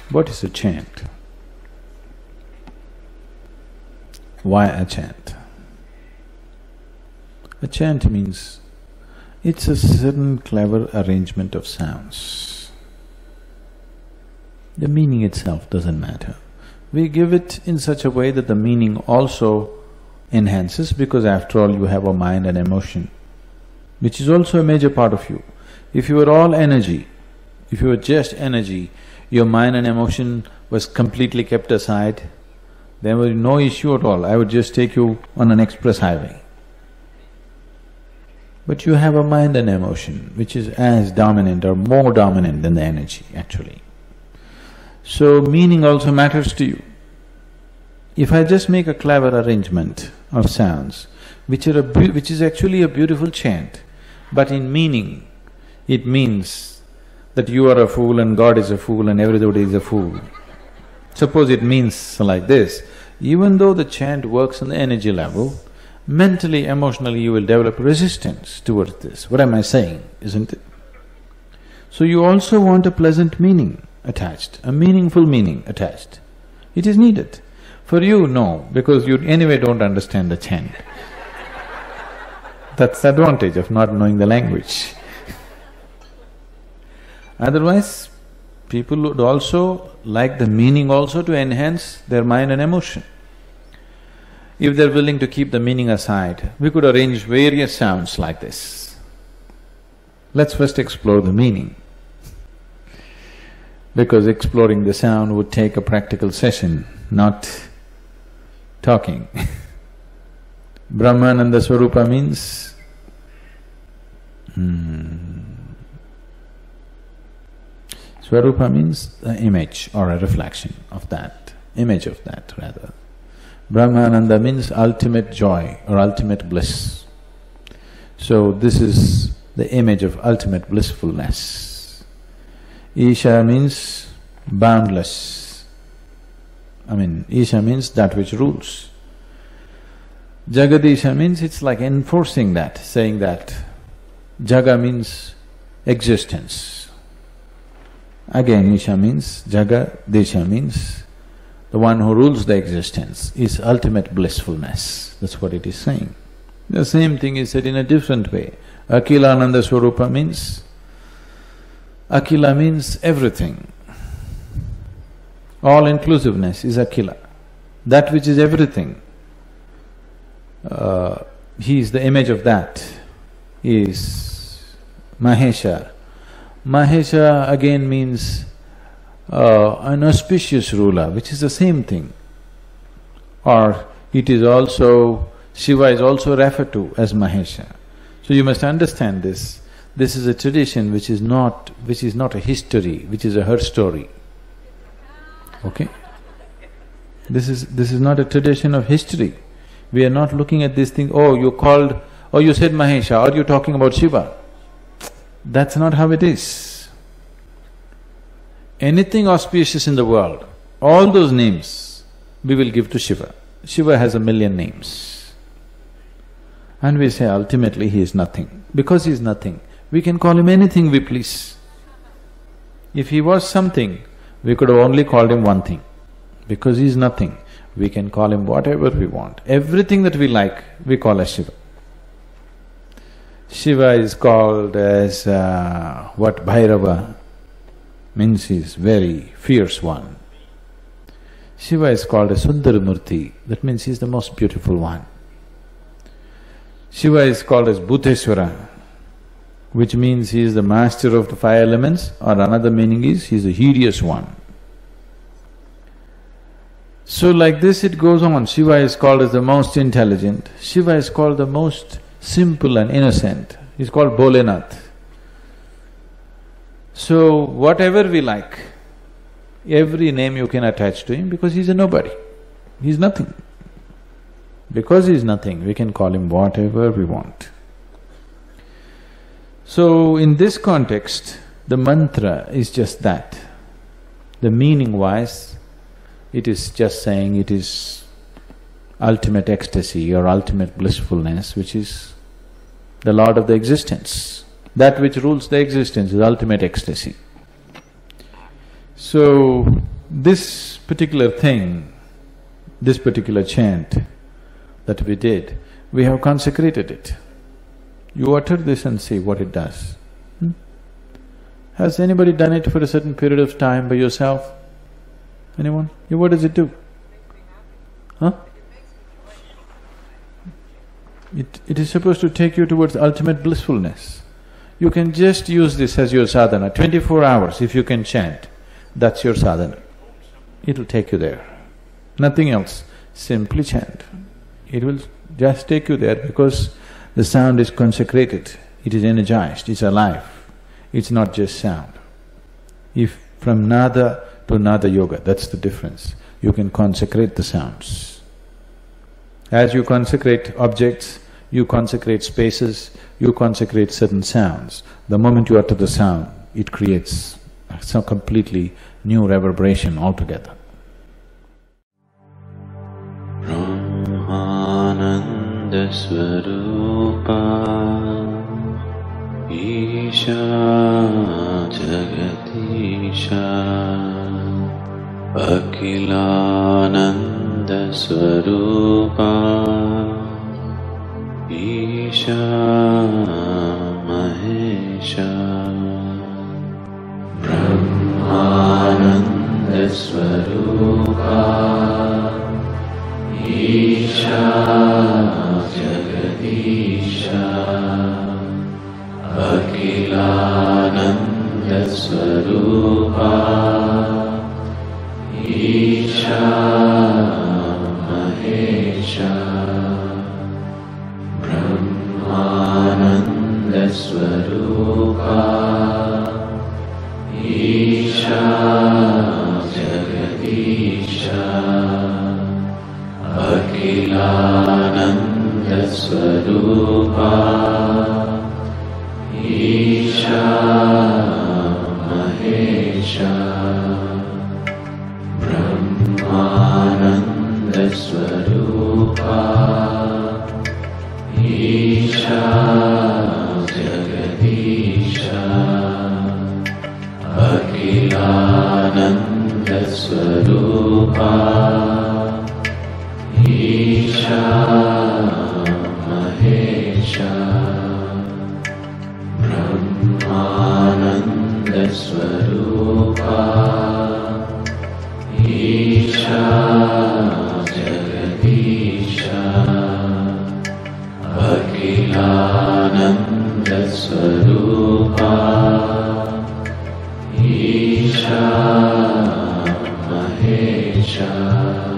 What is a chant? Why a chant? A chant means it's a certain clever arrangement of sounds. The meaning itself doesn't matter. We give it in such a way that the meaning also enhances, because after all you have a mind and emotion, which is also a major part of you. If you were all energy, if you were just energy, your mind and emotion was completely kept aside, there was no issue at all. I would just take you on an express highway. But you have a mind and emotion which is as dominant or more dominant than the energy actually. So meaning also matters to you. If I just make a clever arrangement of sounds, which is actually a beautiful chant, but in meaning, it means that you are a fool and God is a fool and everybody is a fool. Suppose it means like this, even though the chant works on the energy level, mentally, emotionally you will develop resistance towards this. What am I saying, isn't it? So you also want a pleasant meaning attached, a meaningful meaning attached. It is needed. For you, no, because you anyway don't understand the chant. That's the advantage of not knowing the language. Otherwise, people would also like the meaning also to enhance their mind and emotion. If they're willing to keep the meaning aside, we could arrange various sounds like this. Let's first explore the meaning, because exploring the sound would take a practical session, not talking. Brahmananda Swarupa means… Swarupa means the image or a reflection of that, image of that rather. Brahmananda means ultimate joy or ultimate bliss. So this is the image of ultimate blissfulness. Isha means boundless. Isha means that which rules. Jagadisha means it's like enforcing that, saying that. Jaga means existence. Again, Isha means, Jaga, Desha means the one who rules the existence is ultimate blissfulness, that's what it is saying. The same thing is said in a different way. Akhilananda Swarupa means, Akhila means everything. All-inclusiveness is Akhila, that which is everything. He is the image of that, is Mahesha. Mahesha again means an auspicious ruler, which is the same thing. Or it is also… Shiva is also referred to as Mahesha. So you must understand this. This is a tradition which is not a history, which is a her story. Okay? This is not a tradition of history. We are not looking at this thing, oh, you said Mahesha, are you talking about Shiva? That's not how it is. Anything auspicious in the world, all those names we will give to Shiva. Shiva has 1,000,000 names. And we say ultimately he is nothing. Because he is nothing, we can call him anything we please. If he was something, we could have only called him one thing. Because he is nothing, we can call him whatever we want. Everything that we like, we call as Shiva. Shiva is called as Bhairava, means he is very fierce one. Shiva is called as Sundaramurti, that means he is the most beautiful one. Shiva is called as Bhuteshwara, which means he is the master of the 5 elements, or another meaning is he is the hideous one. So like this it goes on. Shiva is called as the most intelligent, Shiva is called the most simple and innocent, he's called Bholenath. So whatever we like, every name you can attach to him because he's a nobody, he's nothing. Because he's nothing, we can call him whatever we want. So in this context, the mantra is just that. The meaning-wise, it is just saying it is ultimate ecstasy or ultimate blissfulness, which is the Lord of the existence. That which rules the existence is ultimate ecstasy. So, This particular thing, this particular chant that we did, we have consecrated it. You utter this and see what it does. Has anybody done it for a certain period of time by yourself? Anyone? Yeah, what does it do? Huh? It is supposed to take you towards ultimate blissfulness. You can just use this as your sadhana, 24 hours if you can chant, that's your sadhana. It'll take you there. Nothing else, simply chant. It will just take you there because the sound is consecrated, it is energized, it's alive, it's not just sound. If from nada to nada yoga, that's the difference. You can consecrate the sounds. As you consecrate objects, you consecrate spaces, you consecrate certain sounds. The moment you utter the sound, it creates some completely new reverberation altogether. Brahmananda Swarupa Isha Jagadisha Akhilananda Swarupa Isha Mahesha Brahmananda Swarupa Isha Jagadisha Akhilananda Swarupa Isha Mahesha Brahmananda Swarupa Isha Jagadisha Akhilananda Swarupa Isha Mahesha Brahmananda Swarupa Isha Jagadisha Akhilananda Swarupa Isha Mahesha Brahmananda Swarupa Isha Jagadisha Akhilananda Swarupa Isha Mahesha